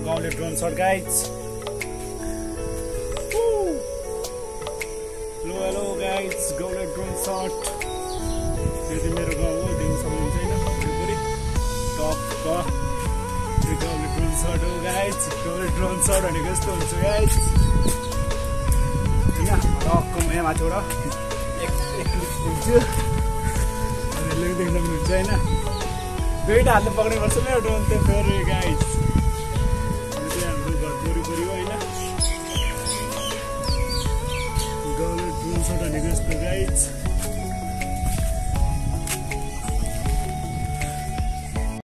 गाउँले drone shot guys. Hello guys, गाउँले drone shot. यो चाहिँ मेरो गाउँ हो, देख्न सक्नुहुन्छ होइन वरिपरि टक्क यो गाउँले ड्रोन शट हो गाइज। गाउँले ड्रोन शट भनेको यस्तो हुन्छ गाइज होइन। टक्क म यहाँ माथिबाट एक क्लिक हुन्छु, देख्न सक्नुहुन्छ होइन। दुईवटा हातले पक्रिनुपर्छ नि यो ड्रोन चाहिँ फेरि गाइज। यो चाहिँ हाम्रो घर वरिपरि हो होइन। गाउँले ड्रोन शट भनेको यस्तो गाइज।